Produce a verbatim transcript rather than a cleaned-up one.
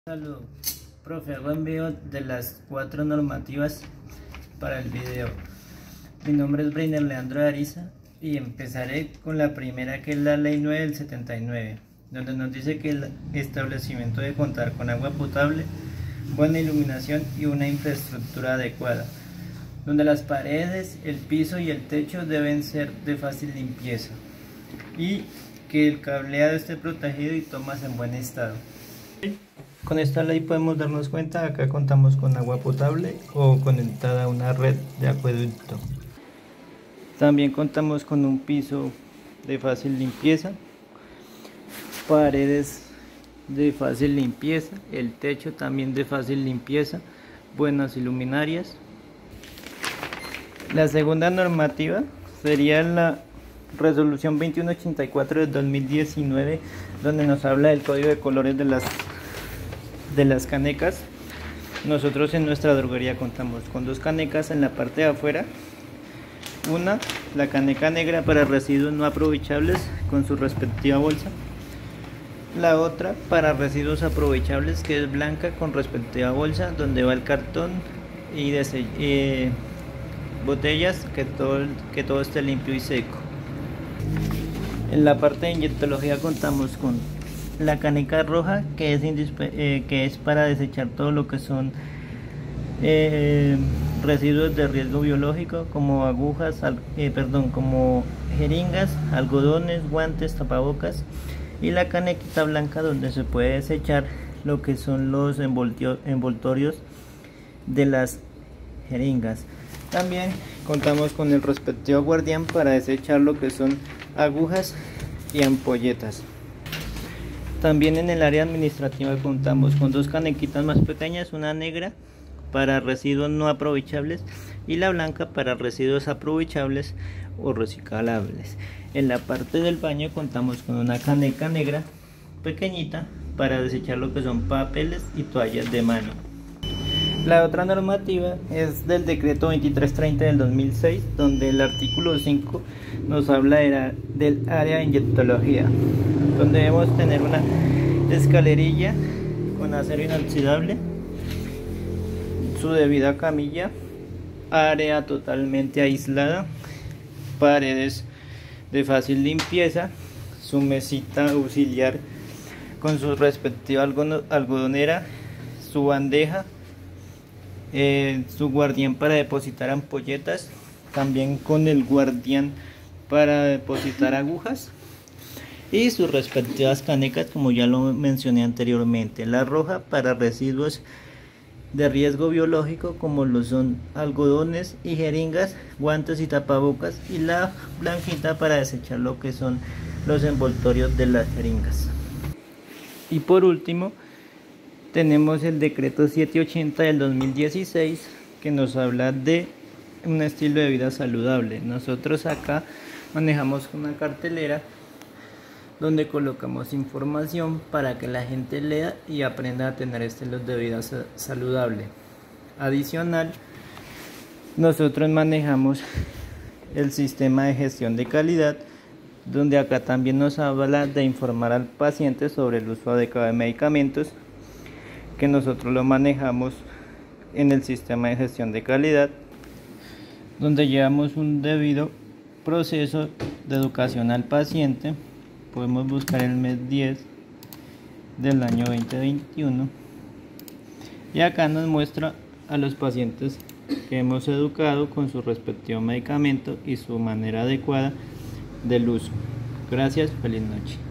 Saludos, profe, hago envío de las cuatro normativas para el video. Mi nombre es Breiner Leandro de Ariza y empezaré con la primera, que es la ley nueve del setenta y nueve, donde nos dice que el establecimiento debe contar con agua potable, buena iluminación y una infraestructura adecuada, donde las paredes, el piso y el techo deben ser de fácil limpieza y que el cableado esté protegido y tomas en buen estado. Con esta ley podemos darnos cuenta, acá contamos con agua potable o conectada a una red de acueducto. También contamos con un piso de fácil limpieza, paredes de fácil limpieza, el techo también de fácil limpieza, buenas luminarias. La segunda normativa sería la resolución veintiuno ochenta y cuatro del dos mil diecinueve, donde nos habla del código de colores de las de las canecas. Nosotros en nuestra droguería contamos con dos canecas en la parte de afuera. Una, la caneca negra para residuos no aprovechables con su respectiva bolsa. La otra para residuos aprovechables, que es blanca con respectiva bolsa, donde va el cartón y eh, botellas, que todo, que todo esté limpio y seco. En la parte de inyectología contamos con la caneca roja, que es, eh, que es para desechar todo lo que son eh, residuos de riesgo biológico, como agujas, al, eh, perdón, como jeringas, algodones, guantes, tapabocas, y la canequita blanca, donde se puede desechar lo que son los envoltorios de las jeringas. También contamos con el respectivo guardián para desechar lo que son agujas y ampolletas. También en el área administrativa contamos con dos canequitas más pequeñas, una negra para residuos no aprovechables y la blanca para residuos aprovechables o reciclables. En la parte del baño contamos con una caneca negra pequeñita para desechar lo que son papeles y toallas de mano. La otra normativa es del decreto veintitrés treinta del dos mil seis, donde el artículo cinco nos habla de la, del área de inyectología, donde debemos tener una escalerilla con acero inoxidable, su debida camilla, área totalmente aislada, paredes de fácil limpieza, su mesita auxiliar con su respectiva algodonera, su bandeja, Eh, su guardián para depositar ampolletas, también con el guardián para depositar agujas y sus respectivas canecas, como ya lo mencioné anteriormente. La roja para residuos de riesgo biológico, como lo son algodones y jeringas, guantes y tapabocas, y la blanquita para desechar lo que son los envoltorios de las jeringas. Y por último tenemos el decreto setecientos ochenta del dos mil dieciséis, que nos habla de un estilo de vida saludable. Nosotros acá manejamos una cartelera donde colocamos información para que la gente lea y aprenda a tener estilos de vida saludable. Adicional, nosotros manejamos el sistema de gestión de calidad, donde acá también nos habla de informar al paciente sobre el uso adecuado de medicamentos, que nosotros lo manejamos en el sistema de gestión de calidad, donde llevamos un debido proceso de educación al paciente. Podemos buscar el mes diez del año veinte veintiuno y acá nos muestra a los pacientes que hemos educado con su respectivo medicamento y su manera adecuada del uso. Gracias, feliz noche.